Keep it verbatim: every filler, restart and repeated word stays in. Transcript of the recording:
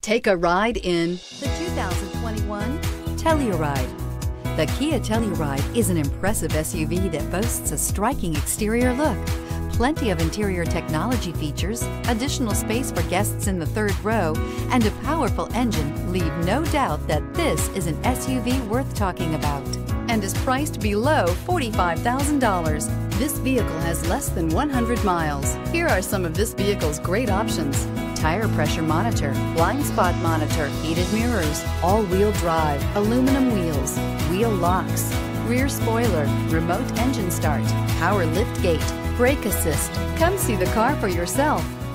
Take a ride in the two thousand twenty-one Telluride. The Kia Telluride is an impressive S U V that boasts a striking exterior look, plenty of interior technology features, additional space for guests in the third row, and a powerful engine leave no doubt that this is an S U V worth talking about and is priced below forty-five thousand dollars. This vehicle has less than one hundred miles. Here are some of this vehicle's great options: tire pressure monitor, blind spot monitor, heated mirrors, all-wheel drive, aluminum wheels, wheel locks, rear spoiler, remote engine start, power lift gate, brake assist. Come see the car for yourself.